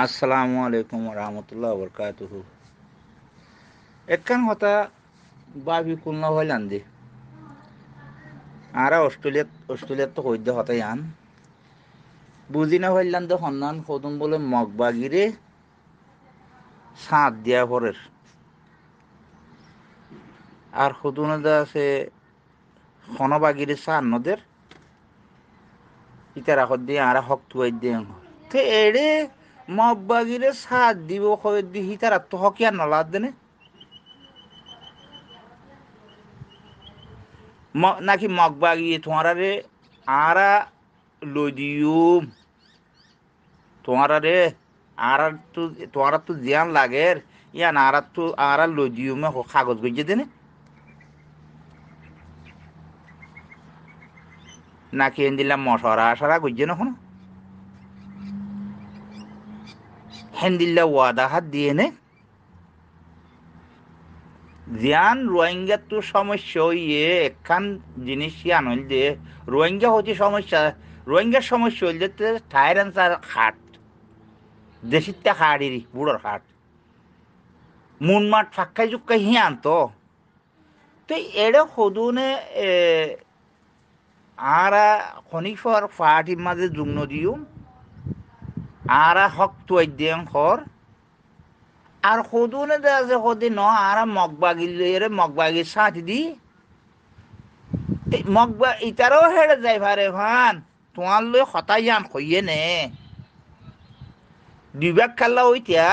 আসসালামু আলাইকুম রহমতুল্লাহ বরকাতুহু। একখান কথা বাবি কুলনা হইলাম দি আরা অস্ট্রেলিয়াত তো কইতে হতাই আন বুঝি না হইলাম তো সন্ধান সদুন বলে মগবাগিরে সাঁত দিয়া পরের আর সদুনে দা আছে খনবাগিরে সার নদের ইতার আগত দিয়ে আরা হক তুয়াই দিয়ে তে এড়ে মগবাগিরে সাত দিব কয়ে দি হিতার তো হকিয়া নলাদ দেনে নাকি মগবাগি তোমারে আরা লই দিও তোমারা রে আর তো তোমার তো জিয়ান লাগের ইয়ান আর তো আর লজিউমে কাগজ গইছে দেনে নাকি এন দিলাম মশরা আশারা গইছে না কোনো হেন দিল্লা ওয়াদা হাত দিয়ে নে জিয়ান রোহিঙ্গার তো সমস্যা ইয়ে একখান জিনিস ইয়ান হইল যে রোহিঙ্গা হচ্ছে সমস্যা রোহিঙ্গার সমস্যা হইল যে টায়ার আনসার খাট দেশিত্যা খাড়িরি বুড়োর খাট মুন মাঠ ফাক্কাই জুক্কাই হিয়ান তো এড়ে সদুনে আরা খনিফর ফাটির মাঝে যুগ্ন দিও আরা হক তুয়াই দিয়েন খর আর সদুনে দে আছে সদি ন আরা মগবাগির সাথ দি মগবা ইতারও হেড়ে যাই ভারে ভান তোমার লই হতাই যান কইয়ে নে দুইবাগ খাল্লা ওইতিয়া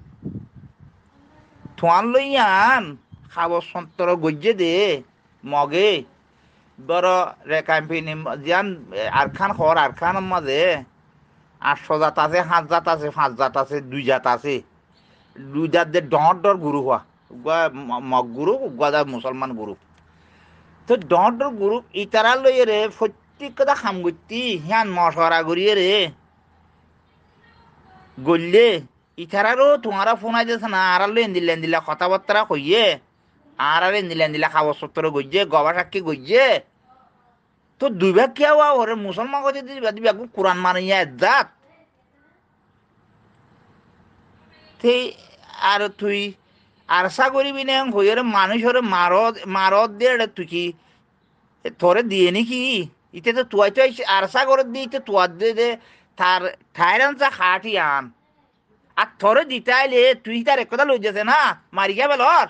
তোমার লই আন খাবর সন্তর গজ্জে দে মগে বড় রেকাম্পিনি জিয়ান আরখান খর আরখানের মাঝে 800 জাত আছে 7 জাত আছে 5 জাত আছে 2 জাত আছে 2 জাত যে ডর গুরু হওয়া মগ গুরু গদা মুসলমান গুরু তো ডর গুরু ইতারা লইয়ে রে প্রত্যেক কথা খাম করতি হিয়ান মশরা করিয়ে রে গললে ইতারারও তোমারা ফোন আইতেছে না আর এন্দিলা কথাবার্তা কইয়ে আর এন্দিলা খাবার সত্তর গইয়ে গবা সাক্ষী গইয়ে তো দুই ভাগ কে হওয়া ওরে মুসলমান কথা দিবি কোরআন মারিয়া জাত তে আর তুই আরসা করিবি না হইরে মানুষের মারত দিয়ে তুই কি তোরে দিয়ে নাকি ইতে তো তুয়াই তো আরসা করে দিয়ে ইতে তুয়ার দিয়ে দে তার ঠাইরান চা খাটি আন আর তোরে দিতে আইলে তুই তার এক কথা লই যাচ্ছে না মারি গে বেলর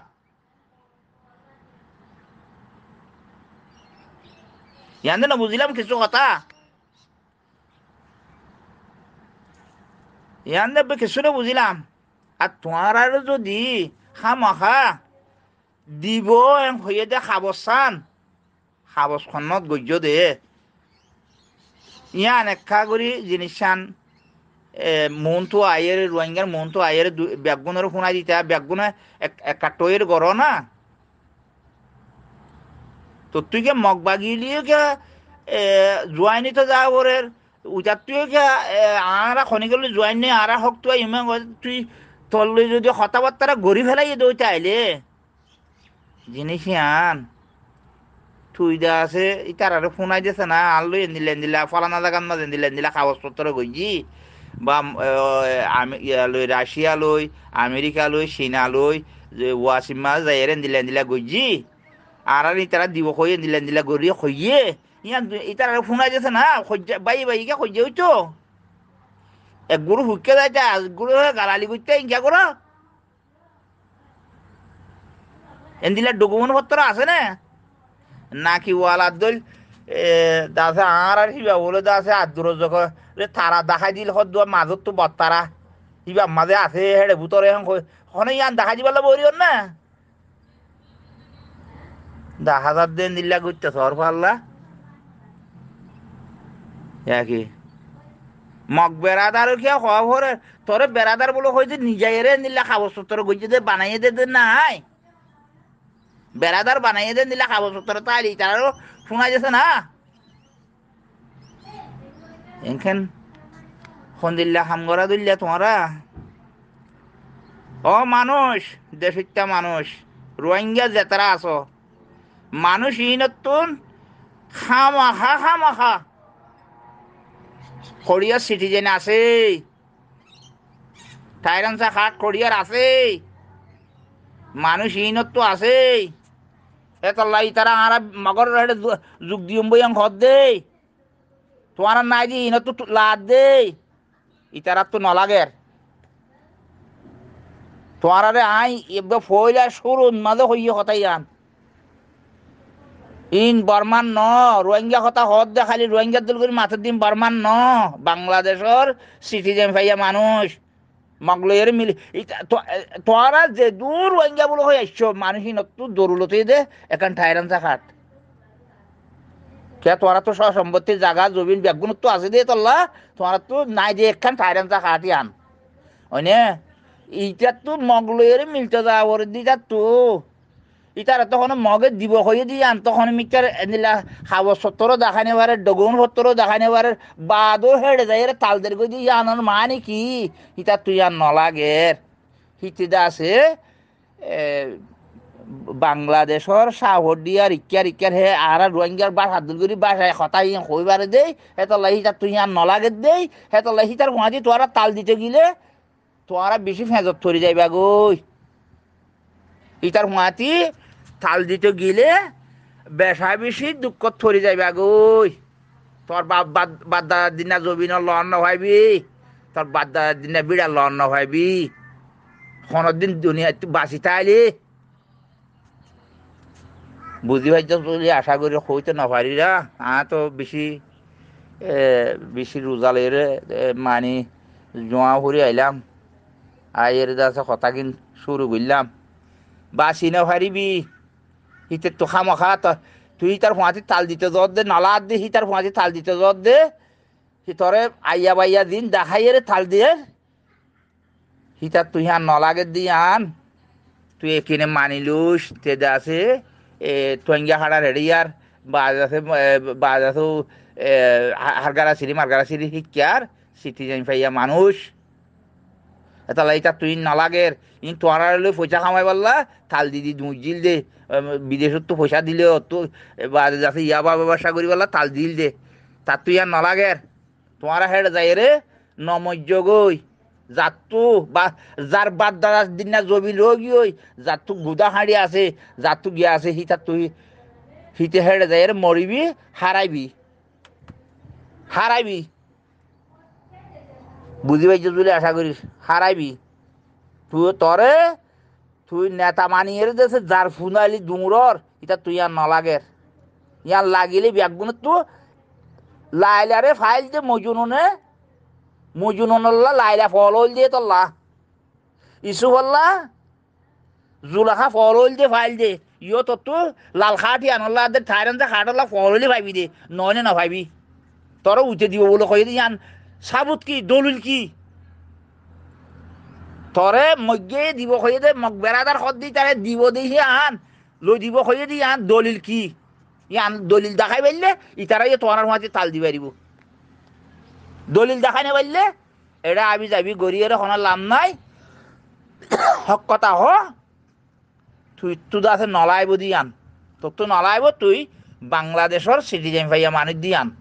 ইয়ান না বুঝলাম কিছু কথা ইয়ান দেবে কিছু না বুঝলাম আর তোমার আর যদি খামাখা দিব হইয়ে দে খাবসান খাবসখনত গজ্য দে ইয়ান একা করি জিনিসান মনটো আয়ের রোহিঙ্গার মনটো আয়ের বেগুনের শুনাই দিতা বেগুনে একটা টয়ের গড় না তো তুই কে মগ বাগিলিও কে জোয়াইনি তো যা ওরের উজার তুই কে আরা খনিকলি জোয়াইন নেই আরা হক তুই ইমান তুই তোর লই যদি কথাবার্তা গড়ি ফেলাই দই তাইলে জিনিস আন তুই দা আছে ইতার আর ফোনাই দিছে না আনলো এন্দিলা ফলানা জাগান মাঝে এন্দিলা কাগজপত্র গইজি বা লই রাশিয়া লই আমেরিকা লই চীনা লই ওয়াসিম মাছ যাই এন্দিলা গইজি আর ইতারা দিব কই এন্দিলা গড়ি কইয়ে ইয়ান ইতার আর ফোনাই দিছে না বাই কে কইয়ে হইতো এক গুরু হুকে যাইতে আজ গুরু গালালি করতে ইনকা করো এন্দিলা ডকুমেন্ট পত্র আছে না নাকি ওয়ালার দল দাসে আর হিবা বলে দাসে আদুর যখন তারা দেখাই দিল হদ মাজত তো বত্তারা হিবা মাঝে আছে হেড়ে ভূতরে হনে ইয়ান দেখাই দিবার বরিও না 10,000 দিন দিল্লা করতে সর পাল্লা একই মগ বেড়াদার কে খবর তোরে বেড়াদার বলে হয়তো নিজেরে নিলা কাগজ পত্র গইছে দে বানাইয়ে দে নাই বেড়াদার বানাইয়ে দে নিলা কাগজ পত্র তাই তারও শোনা যাচ্ছে না এখান সন্দিল্লা হামগরা দিল্লা তোমারা ও মানুষ দেশিত্যা মানুষ রোহিঙ্গা যেতারা আছো মানুষ ইনতুন খামাখা কোরিয়ার সিটিজেন আছে টাইরানসা খাট করিয়ার আছেই মানুষ ইনত আছেই এতলাই তারা আর মগর যুগ দিয়ম বই হদ দেই তোমার নাই যে ইনত লাদ দেই ইতারা তো নলাগের তোমার আরে আই একদম ফইলা সরুন মাঝে হইয়ে হতাই আন ইন বর্মান ন রোহিঙ্গা কথা হদ দে খালি রোহিঙ্গার দল করে মাথার দিন বর্মান ন বাংলাদেশের সিটিজেন ভাইয়া মানুষ মগলয়ের মিলি তোরা যে দূর রোহিঙ্গা বলে হয়ে আসছো মানুষ ইনতো দরুলতে দে এখান ঠাইরানসা খাট কে তোরা তো সব সম্পত্তির জায়গা জমিন ব্যাগুন তো আছে দে তোলা তোরা তো নাই যে একখান ঠাইরানসা খাটি আন ওনে ইটা তো মগলয়ের মিলতে যাওয়ার দিটা তো ইতারা তখন মগে দিব হয়ে দিয়ে আন তখন মিটার খাবার সত্তরও দেখানে পারে ডগুন সত্তরও দেখানে পারে বাদও হেড়ে যায় তালদের গই দিয়ে আনার মানে কি ইটা তুই আর নলাগের হিতিদা আছে বাংলাদেশের সাহর ইক্যার ইক্যার হে আর রোহিঙ্গার বাস হাদুলগুড়ি বাসায় হতাই হইবারে দেই হেতলা হিতার তুই আর নলাগে দেই হেতলা হিতার গুয়াহাটি তোরা তাল দিতে গিলে তোরা বেশি ফেঁজত থরি যাইবা গই ইতার গুয়াহাটি তাল দিতে গিলে বেশা বেশি দুঃখ থরি যাইবা গই তোর বাদ দাদার দিনা জবিন লন নভাইবি তোর বাদ দাদার দিনা বিড়া লন নভাইবি দিন দুনিয়া বাঁচি তাইলি বুঝি ভাই যদি আশা করি হইতে না পারিরা তো বেশি বেশি রোজালের মানি জোয়া ফুরি আইলাম আয়ের যাচ্ছে কথা কিন শুরু করলাম বাঁচি না পারিবি হিতে তো খামখা তুই তার ফুঁয়াতি তাল দিতে যত দে নলা দে হি তার ফুঁয়াতি তাল দিতে যত দে হি তরে আইয়া বাইয়া দিন দেখাইয়ের তাল দিয়ে হিতার তুই আর নলাগের দিয়ে আন তুই এখানে মানিলুস তেদে আছে টঙ্গিয়া হাড়ার হেড়িয়ার বাজ আছে হারগারা সিরি শিক্ষার সিটিজেন পাইয়া মানুষ এটা এটা তুই নলাগের ইন তোয়ার পয়সা কামাই পারলা থাল দিদি দুজিল দে বিদেশত তো পয়সা দিলে তো বাজ আছে ইয়াবা ব্যবসা করি পারলা তাল দিল দে তার তুই আর নলাগের তোমার হেড যাই রে নমজ্য গই যাতু বা যার বাদ দাদার দিন না জমিন রোগী ওই যাতু গুদা হাঁড়ি আছে যাতু গিয়া আছে হিতা তুই হিতে হেড়ে যাই মরিবি হারাইবি হারাইবি বুঝি পাইছ বলে আশা করিস হারাইবি তুই তরে তুই নেতা মানিয়ে দেশে যার ফুনালি ডুমুরর এটা তুই আর নলাগের ইয়ার লাগিলে ব্যাগুন তো লাইলারে ফাইল দে মজুনল্লা লাইলা ফল হইল দিয়ে তোল্লা ইসু বললা জুলাখা ফল হইল দে ফাইল দে ইয়ো তোর তো লাল খাটি আনল্লা ঠাইরান যে খাটল্লা ফল হইলে ভাবি দে নয় না ভাবি তোর উঠে দিব বলে কই দি আন সাবুত কি দলিল কি তরে মধ্যে দিব কই দে মগ বেড়াদার খদ দি তারে দিব দেখি আন লই দিব কই দি আন দলিল কি ইয়ান দলিল দেখাই পাইলে ইতারা তোমার মাঝে তাল দিবা দিব দলিল দেখাই না পারলে এটা আবি যাবি গড়িয়ে কোনো লাভ নাই হক কথা হ তুই তুই আছে নলাইব দি আন তোর তো নলাইব তুই বাংলাদেশের সিটিজেন ভাইয়া মানুষ দি আন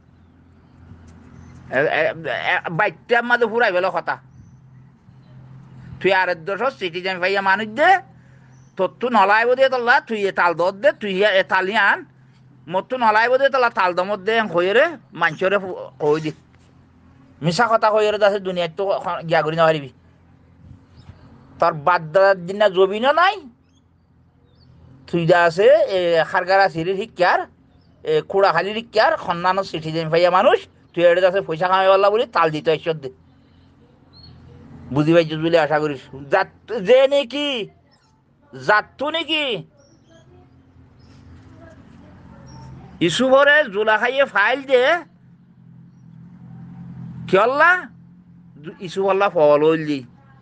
বাইকটার মাঝে ফুরাই পেল কথা তুই আর দেশের সিটিজেন ভাইয়া মানুষ দে তোর তো নলাইব দিয়ে তোলা তুই এ তাল দর দে তুই এ তালি আন মোর তো নলাইব দিয়ে তোলা তাল দমত দে হয়ে রে মানুষরে কই দি মিছা কথা কইরে আছে দুনিয়াত তো গিয়া করি না পারিবি তোর বাদ দাদার দিন না জবিনও নাই তুই যা আছে খারগারা সিঁড়ির শিক্ষার খুড়াখালির শিক্ষার সন্ন্যানো সিটিজেন ভাইয়া মানুষ তুই এটা আছে পয়সা কামাই পারলা বলি তাল দিতে ঈশ্বর দে বুঝি পাইছিস বলে আশা করিস যে নাকি যাত্তু নাকি ইসুবরে জোলা খাইয়ে ফাইল দে কি হল্লা ইসুবল্লা ফল হইলি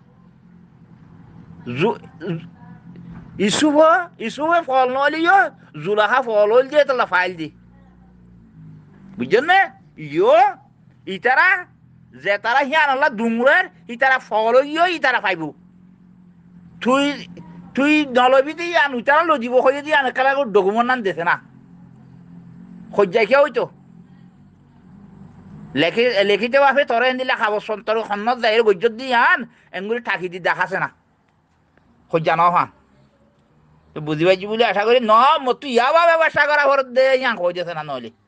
ইসুবে ফল নলিও জুলাখা ফল হইল দিয়ে তোলা ফাইল দি বুঝছেন না ইয়ো ইতারা যে তারা হিয়ান হল্লা ডুমুরের ইতারা ফল হইও ইতারা পাইব তুই তুই নলবি দিয়ে আন ইতারা লজিব হয়ে দিয়ে আন একেলা ডকুমেন্ট নান দেছে না সজ্জাই খেয়ে হইতো লিখিতে ভাবে তোরা দিলে খাবো সন্তর সন্নত যাই গজ্জত দি আন এগুলি ঠাকি দি দেখাছে না সজ্জা ন হা বুঝি পাইছি বলে আশা করি ন তুই ইয়া বা ব্যবসা করা ঘর দে ইয়া কই দিয়েছে না নহলে